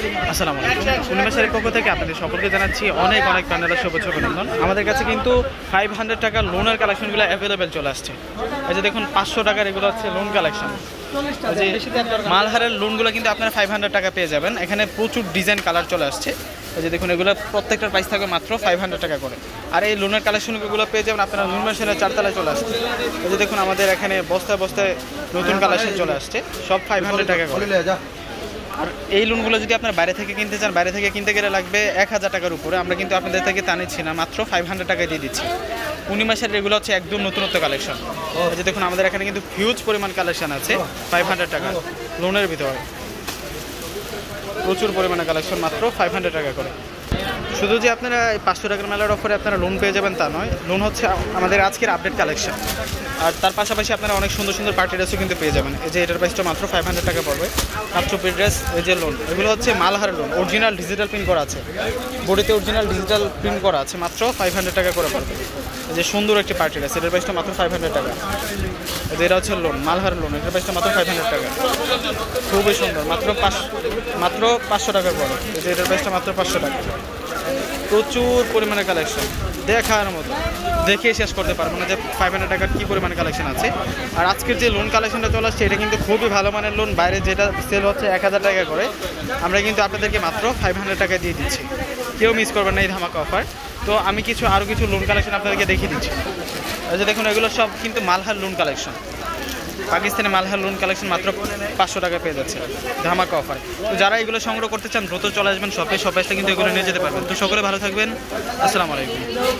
আসসালামু আলাইকুম। পূর্ণিমা শাড়ির পক্ষ থেকে আপনাদের সকলকে জানাচ্ছি অনেক অনেক প্রাণের শুভেচ্ছা অভিনন্দন। আমাদের কাছে কিন্তু 500 টাকার লোনের কালেকশনগুলো অ্যাভেলেবেল চলে আসছে। এই যে দেখুন 500 টাকার এগুলো হচ্ছে লোন কালেকশন। যে মালহারের লোনগুলো কিন্তু আপনারা 500 টাকা পেয়ে যাবেন। এখানে প্রচুর ডিজাইন কালার চলে আসছে। এই যে দেখুন এগুলো প্রত্যেকটার প্রাইস থাকবে মাত্র 500 টাকা করে। আর এই লোনের কালেকশনগুলো পেয়ে যাবেন আপনারা নুন মেশিনের 4 তলায় চলে আসছে। এই যে দেখুন আমাদের এখানে বস্তায় বস্তায় নতুন কালেকশন চলে আসছে, সব 500 টাকা করে। আর এই লোনগুলো যদি আপনার বাইরে থেকে কিনতে চান, বাইরে থেকে কিনতে গেলে লাগবে 1000 টাকার উপরে। আমরা কিন্তু আপনাদের থেকে তা নিচ্ছি না, মাত্র 500 টাকায় দিয়ে দিচ্ছি। পূর্ণিমা শাড়ির এগুলো হচ্ছে একদম নতুনত্ব কালেকশন। এই যে দেখুন আমাদের এখানে কিন্তু হিউজ পরিমাণ কালেকশন আছে 500 টাকা লোনের ভিতরে। প্রচুর পরিমাণে কালেকশন মাত্র 500 টাকা করে। শুধু যে আপনারা এই 500 টাকার মেলার অফারে আপনারা লোন পেয়ে যাবেন তা নয়, লোন হচ্ছে আমাদের আজকের আপডেট কালেকশন। আর তার পাশাপাশি আপনারা অনেক সুন্দর সুন্দর পার্টি ড্রেসও কিন্তু পেয়ে যাবেন। এই যে এটার প্রাইসটা মাত্র 500 টাকা পড়বে। মাত্র ড্রেস, এই যে লোন, এগুলো হচ্ছে Malhar lawn, original digital print করা আছে, বডিতে অরিজিনাল ডিজিটাল প্রিন্ট করা আছে, মাত্র 500 টাকা করে পড়বে। এই যে সুন্দর একটি পার্টি ড্রেস, এটার প্রাইসটা মাত্র 500 টাকা। এই যে এটা হচ্ছে লোন, মালহার লোন, এটার প্রাইসটা মাত্র 500 টাকা। খুবই সুন্দর, মাত্র 500 টাকা পড়ে। এই যে এটার প্রাইসটা মাত্র 500 টাকা। প্রচুর পরিমাণে কালেকশন, দেখার মতো, দেখে শেষ করতে পারবো না যে 500 টাকার কী পরিমাণে কালেকশন আছে। আর আজকের যে লোন কালেকশনটা চলে আসছে এটা কিন্তু খুবই ভালো মানের লোন। বাইরে যেটা সেল হচ্ছে 1000 টাকা করে, আমরা কিন্তু আপনাদেরকে মাত্র 500 টাকা দিয়ে দিচ্ছি। কেউ মিস করবেন না এই ধামাকা অফার। তো আমি আরও কিছু লোন কালেকশন আপনাদেরকে দেখিয়ে দিচ্ছি। এই যে দেখুন এগুলো সব কিন্তু Malhar lawn collection, Pakistani Malhar lawn collection মাত্র 500 টাকা পেয়ে যাচ্ছে ধামাকা অফার। তো যারা এগুলো সংগ্রহ করতে চান দ্রুত চলে আসবেন শপে, শপে এসে কিন্তু এগুলো নিয়ে যেতে পারবেন। তো সকলে ভালো থাকবেন, আসসালামু আলাইকুম।